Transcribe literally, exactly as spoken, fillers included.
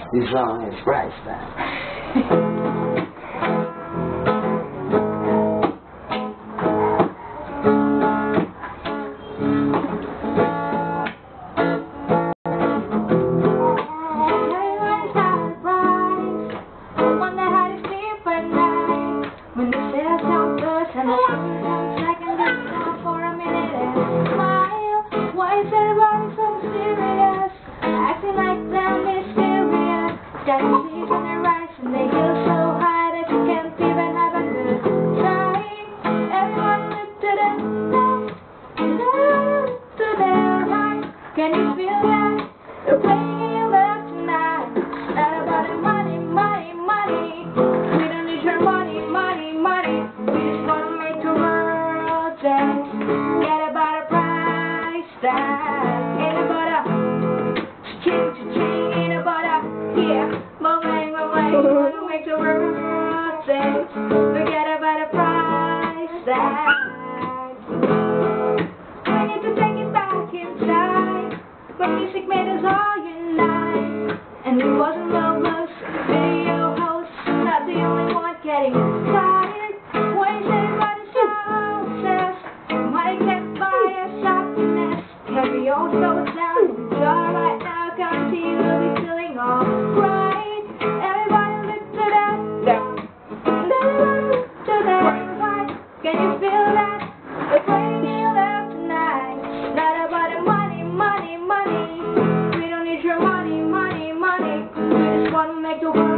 This song is price tag. When the sales don't burst and the sun comes back and just stop for a minute and smile. Why is everybody so serious? Acting like they're mysterious. Got your sleeves on their eyes and they feel so high that you can't even have a good time. Everyone look to them left, look to their right. Can you feel that? They're playing in your love tonight. Not about the money, money, money. We don't need your money, money, money. We just wanna make the world dance. Get about a price tag. Ain't about a ching, ching, ain't about a yeah. Bang, bang, bang. We wanna make the world dance. Forget about a price tag. We need to take it back inside. When music made us all unite. And we wasn't lovers, video hosts, not the only one getting tired. Ways everybody so obsessed. Money can't buy us happiness. Carry all goes down. Jar right now, guarantee you will be feeling alright. Everybody look to that left. Everybody look to that right. Can you feel that? We're playing in love tonight. Not about the money, money, money. We don't need your money, money, money. We just want to make the world